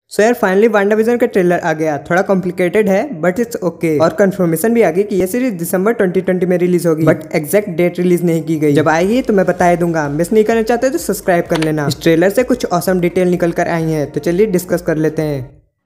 सो यार finally WandaVision का trailer आ गया। थोड़ा कॉम्प्लिकेटेड है बट इट्स ओके। और कंफर्मेशन भी आ गई कि ये सीरीज दिसंबर 2020 में रिलीज होगी, बट एग्जैक्ट डेट रिलीज नहीं की गई। जब आएगी तो मैं बता दूंगा। मिस नहीं करना चाहते तो सब्सक्राइब कर लेना। इस ट्रेलर से कुछ ऑसम डिटेल निकल कर आई है, तो चलिए डिस्कस कर लेते हैं।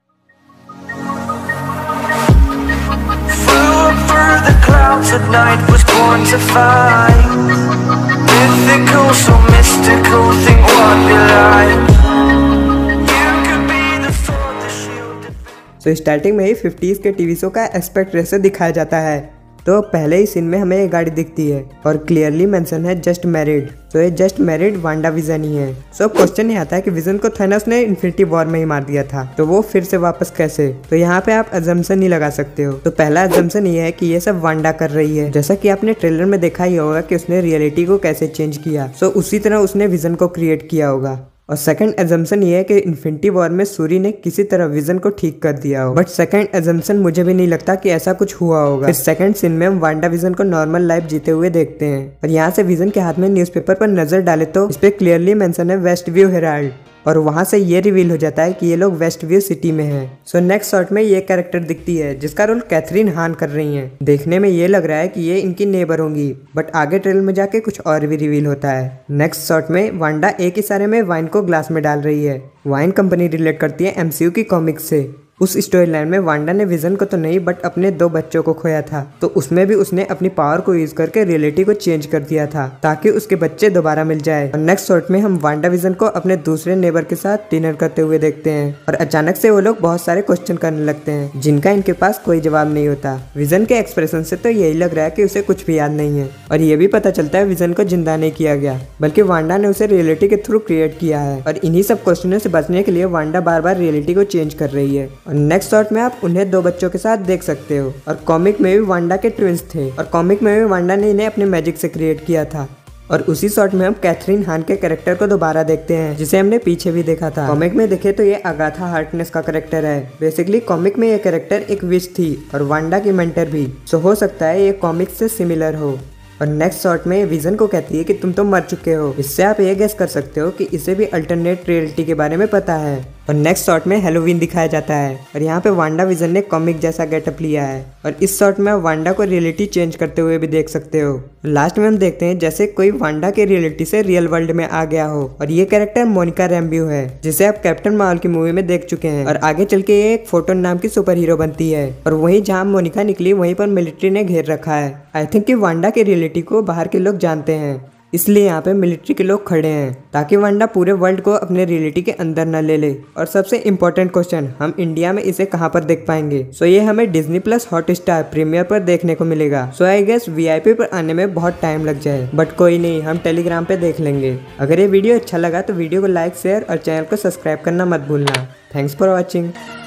तो स्टार्टिंग में ही 50s के टीवी शो का एस्पेक्ट रेशो दिखाया जाता है। तो पहले ही सीन में हमें एक गाड़ी दिखती है और क्लियरली मेंशन है जस्ट मैरिड। तो ये जस्ट मैरिड वांडाविजन ही है। सो क्वेश्चन ये आता है कि विजन को थैनोस ने इन्फिनिटी वॉर में ही मार दिया था, तो वो फिर से वापस कैसे। तो यहाँ पे आप अजम्पशन ही लगा सकते हो। तो पहला अजम्पशन ये है कि ये सब वांडा कर रही है। जैसा कि आपने ट्रेलर में देखा ही होगा कि उसने रियलिटी को कैसे चेंज किया, सो उसी तरह उसने विजन को क्रिएट किया होगा। और सेकंड एजम्पशन ये है कि इन्फिनिटी वॉर में सूरी ने किसी तरह विजन को ठीक कर दिया हो। बट सेकंड एजम्पशन मुझे भी नहीं लगता कि ऐसा कुछ हुआ होगा। इस सेकंड सीन में हम वांडा विजन को नॉर्मल लाइफ जीते हुए देखते हैं और यहाँ से विजन के हाथ में न्यूज़पेपर पर नजर डाले तो इस पे क्लियरली मेंशन है वेस्ट व्यू हेराल्ड। और वहां से ये रिवील हो जाता है कि ये लोग वेस्ट व्यू सिटी में हैं। सो नेक्स्ट शॉट में ये कैरेक्टर दिखती है जिसका रोल कैथरीन हान कर रही हैं। देखने में ये लग रहा है कि ये इनकी नेबर होंगी, बट आगे ट्रेलर में जाके कुछ और भी रिवील होता है। नेक्स्ट शॉट में वांडा एक इशारे में वाइन को ग्लास में डाल रही है। वाइन कंपनी रिलेट करती है एमसीयू की कॉमिक्स से। उस स्टोरी लाइन में वांडा ने विजन को तो नहीं बट अपने 2 बच्चों को खोया था, तो उसमें भी उसने अपनी पावर को यूज करके रियलिटी को चेंज कर दिया था ताकि उसके बच्चे दोबारा मिल जाए। और नेक्स्ट शॉट में हम वांडा विजन को अपने दूसरे नेबर के साथ डिनर करते हुए देखते हैं और अचानक से वो लोग बहुत सारे क्वेश्चन करने लगते हैं जिनका इनके पास कोई जवाब नहीं होता। विजन के एक्सप्रेशन से तो यही लग रहा है कि उसे कुछ भी याद नहीं है। और ये भी पता चलता है विजन को जिंदा नहीं किया गया बल्कि वांडा ने उसे रियलिटी के थ्रू क्रिएट किया है। और इन्हीं सब क्वेश्चनों से बचने के लिए वांडा बार बार रियलिटी को चेंज कर रही है। और नेक्स्ट शॉट में आप उन्हें 2 बच्चों के साथ देख सकते हो। और कॉमिक में भी वांडा के ट्विंस थे और कॉमिक में भी वांडा ने इन्हें अपने मैजिक से क्रिएट किया था। और उसी शॉट में हम कैथरीन हान के कैरेक्टर को दोबारा देखते हैं जिसे हमने पीछे भी देखा था। कॉमिक में देखे तो ये अगाथा हार्कनेस का कैरेक्टर है। बेसिकली कॉमिक में ये कैरेक्टर एक विच थी और वांडा की मेंटर भी, सो हो सकता है ये कॉमिक से सिमिलर हो। और नेक्स्ट शॉट में विजन को कहती है कि तुम तो मर चुके हो। इससे आप ये गेस कर सकते हो कि इसे भी अल्टरनेट रियलिटी के बारे में पता है। और नेक्स्ट शॉट में हैलोवीन दिखाया जाता है और यहाँ पे वांडा विजन ने कॉमिक जैसा गेटअप लिया है। और इस शॉट में आप वांडा को रियलिटी चेंज करते हुए भी देख सकते हो। लास्ट में हम देखते हैं जैसे कोई वांडा के रियलिटी से रियल वर्ल्ड में आ गया हो। और ये कैरेक्टर मोनिका रैम्ब्यू है जिसे आप कैप्टन मार्वल की मूवी में देख चुके हैं। और आगे चल के ये एक फोटोन नाम की सुपर हीरो बनती है। और वहीं जहाँ मोनिका निकली वहीं पर मिलिट्री ने घेर रखा है। आई थिंक कि वांडा की रियलिटी को बाहर के लोग जानते हैं, इसलिए यहाँ पे मिलिट्री के लोग खड़े हैं ताकि वांडा पूरे वर्ल्ड को अपने रियलिटी के अंदर न ले ले। और सबसे इम्पोर्टेंट क्वेश्चन, हम इंडिया में इसे कहाँ पर देख पाएंगे। सो ये हमें डिज्नी प्लस हॉटस्टार प्रीमियर पर देखने को मिलेगा। सो आई गेस वीआईपी पर आने में बहुत टाइम लग जाए, बट कोई नहीं, हम टेलीग्राम पे देख लेंगे। अगर ये वीडियो अच्छा लगा तो वीडियो को लाइक, शेयर और चैनल को सब्सक्राइब करना मत भूलना। Thanks for watching.